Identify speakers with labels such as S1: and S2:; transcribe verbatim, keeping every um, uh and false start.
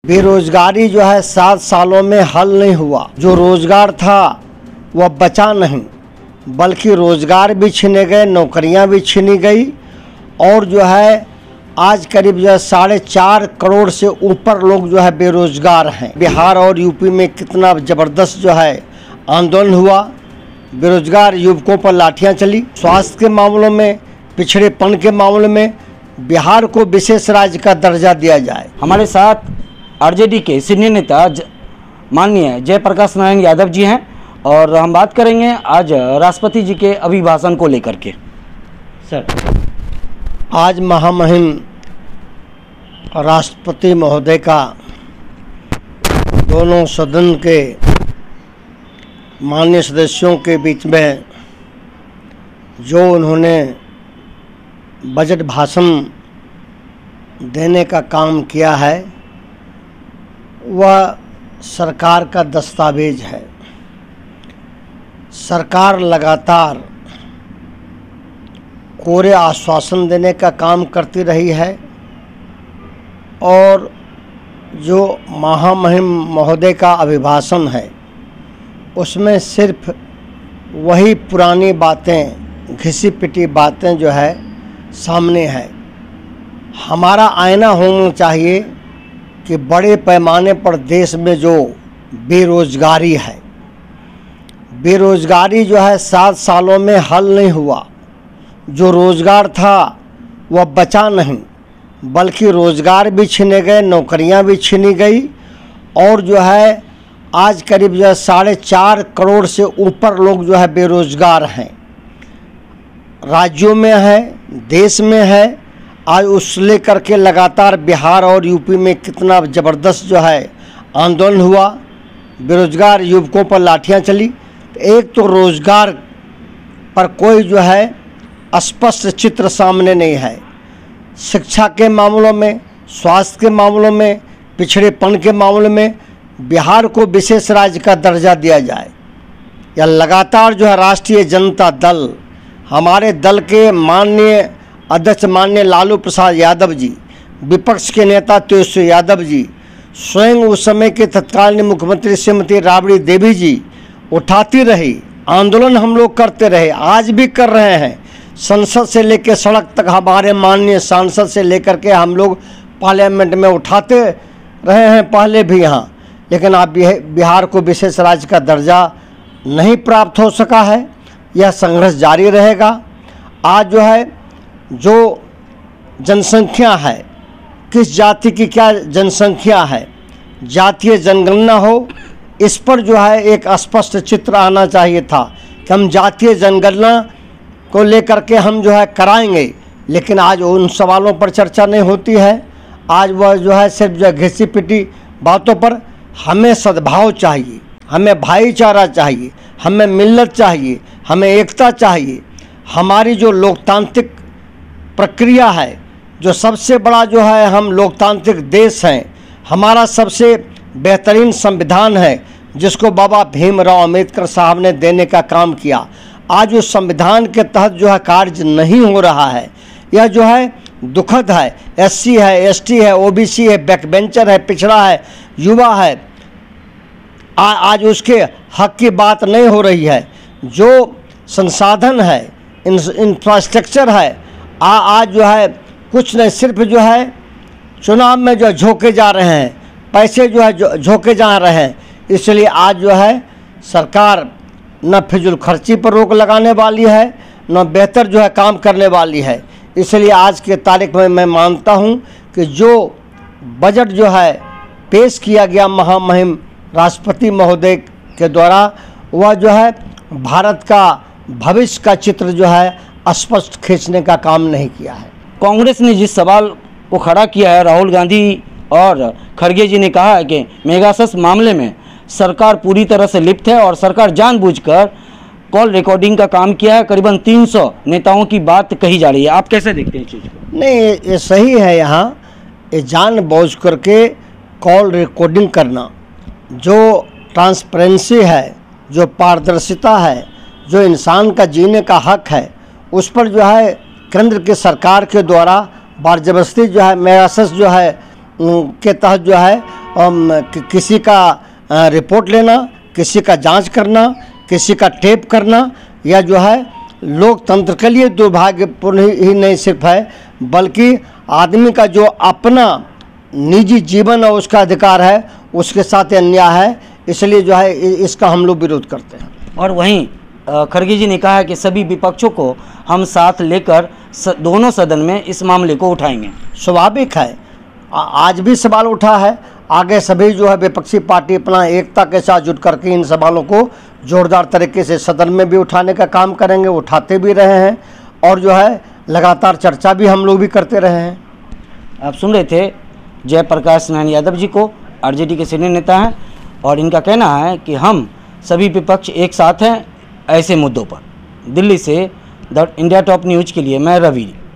S1: बेरोजगारी जो है सात सालों में हल नहीं हुआ। जो रोजगार था वह बचा नहीं, बल्कि रोजगार भी छीने गए, नौकरियां भी छीनी गई और जो है आज करीब जो है साढ़े चार करोड़ से ऊपर लोग जो है बेरोजगार हैं। बिहार और यूपी में कितना ज़बरदस्त जो है आंदोलन हुआ, बेरोजगार युवकों पर लाठियां चली। स्वास्थ्य के मामलों में, पिछड़ेपन के मामलों में बिहार को विशेष राज्य का दर्जा दिया जाए।
S2: हमारे साथ आरजेडी के सीनियर नेता माननीय जयप्रकाश नारायण यादव जी हैं और हम बात करेंगे आज राष्ट्रपति जी के अभिभाषण को लेकर के। सर,
S1: आज महामहिम राष्ट्रपति महोदय का दोनों सदन के माननीय सदस्यों के बीच में जो उन्होंने बजट भाषण देने का काम किया है वह सरकार का दस्तावेज है। सरकार लगातार कोरे आश्वासन देने का काम करती रही है और जो महामहिम महोदय का अभिभाषण है उसमें सिर्फ वही पुरानी बातें, घिसी पिटी बातें जो है सामने है। हमारा आईना होना चाहिए कि बड़े पैमाने पर देश में जो बेरोजगारी है, बेरोजगारी जो है सात सालों में हल नहीं हुआ। जो रोज़गार था वह बचा नहीं, बल्कि रोज़गार भी छीने गए, नौकरियां भी छीनी गई और जो है आज करीब जो है साढ़े चार करोड़ से ऊपर लोग जो है बेरोजगार हैं। राज्यों में है, देश में है। आज उस लेकर के लगातार बिहार और यूपी में कितना ज़बरदस्त जो है आंदोलन हुआ, बेरोजगार युवकों पर लाठियां चली। एक तो रोज़गार पर कोई जो है स्पष्ट चित्र सामने नहीं है। शिक्षा के मामलों में, स्वास्थ्य के मामलों में, पिछड़ेपन के मामलों में बिहार को विशेष राज्य का दर्जा दिया जाए। या लगातार जो है राष्ट्रीय जनता दल, हमारे दल के माननीय अध्यक्ष माननीय लालू प्रसाद यादव जी, विपक्ष के नेता तेजस्वी यादव जी, स्वयं उस समय के तत्कालीन मुख्यमंत्री श्रीमती राबड़ी देवी जी उठाती रही, आंदोलन हम लोग करते रहे, आज भी कर रहे हैं। संसद से लेकर सड़क तक हमारे माननीय सांसद से लेकर के हम लोग पार्लियामेंट में उठाते रहे हैं पहले भी यहाँ, लेकिन अब बिहार को विशेष राज्य का दर्जा नहीं प्राप्त हो सका है। यह संघर्ष जारी रहेगा। आज जो है जो जनसंख्या है, किस जाति की क्या जनसंख्या है, जातीय जनगणना हो, इस पर जो है एक स्पष्ट चित्र आना चाहिए था कि हम जातीय जनगणना को लेकर के हम जो है कराएंगे, लेकिन आज उन सवालों पर चर्चा नहीं होती है। आज वह जो है सिर्फ जो घिसी पिटी बातों पर। हमें सद्भाव चाहिए, हमें भाईचारा चाहिए, हमें मिल्लत चाहिए, हमें एकता चाहिए। हमारी जो लोकतांत्रिक प्रक्रिया है, जो सबसे बड़ा जो है हम लोकतांत्रिक देश हैं, हमारा सबसे बेहतरीन संविधान है जिसको बाबा भीमराव अंबेडकर साहब ने देने का काम किया। आज उस संविधान के तहत जो है कार्य नहीं हो रहा है। यह जो है दुखद है। एससी है, एसटी है, ओबीसी है, बैकबेंचर है, पिछड़ा है, युवा है, आ, आज उसके हक की बात नहीं हो रही है। जो संसाधन है, इंफ्रास्ट्रक्चर है, आ, आज जो है कुछ नहीं, सिर्फ जो है चुनाव में जो झोंके जा रहे हैं, पैसे जो है झोंके जा रहे हैं। इसलिए आज जो है सरकार न फिजूल खर्ची पर रोक लगाने वाली है, न बेहतर जो है काम करने वाली है। इसलिए आज के तारीख में मैं मानता हूं कि जो बजट जो है पेश किया गया महामहिम राष्ट्रपति महोदय के द्वारा, वह जो है भारत का भविष्य का चित्र जो है स्पष्ट खींचने का काम नहीं किया है।
S2: कांग्रेस ने जिस सवाल को खड़ा किया है, राहुल गांधी और खड़गे जी ने कहा है कि मेगासस मामले में सरकार पूरी तरह से लिप्त है और सरकार जानबूझकर कॉल रिकॉर्डिंग का काम किया है। करीबन तीन सौ नेताओं की बात कही जा रही है। आप कैसे देखते हैं इस चीज़ को?
S1: नहीं, ये सही है। यहाँ ये जानबूझ करके कॉल रिकॉर्डिंग करना, जो ट्रांसपेरेंसी है, जो पारदर्शिता है, जो इंसान का जीने का हक है, उस पर जो है केंद्र की सरकार के द्वारा बार जबरदस्ती जो है मेगासस जो है के तहत जो है अम, कि, किसी का अ, रिपोर्ट लेना, किसी का जांच करना, किसी का टेप करना, या जो है लोकतंत्र के लिए दुर्भाग्यपूर्ण ही ही नहीं सिर्फ है, बल्कि आदमी का जो अपना निजी जीवन और उसका अधिकार है उसके साथ अन्याय है। इसलिए जो है इ- इसका हम लोग विरोध करते हैं।
S2: और वहीं अ, खड़गे जी ने कहा है कि सभी विपक्षों को हम साथ लेकर स, दोनों सदन में इस मामले को उठाएंगे।
S1: स्वाभाविक है, आ- आज भी सवाल उठा है, आगे सभी जो है विपक्षी पार्टी अपना एकता के साथ जुट करके इन सवालों को जोरदार तरीके से सदन में भी उठाने का काम करेंगे, उठाते भी रहे हैं और जो है लगातार चर्चा भी हम लोग भी करते रहे हैं।
S2: आप सुन रहे थे जयप्रकाश नारायण यादव जी को, आरजेडी के सीनियर नेता हैं, और इनका कहना है कि हम सभी विपक्ष एक साथ हैं ऐसे मुद्दों पर। दिल्ली से द इंडिया टॉप न्यूज़ के लिए मैं रवि।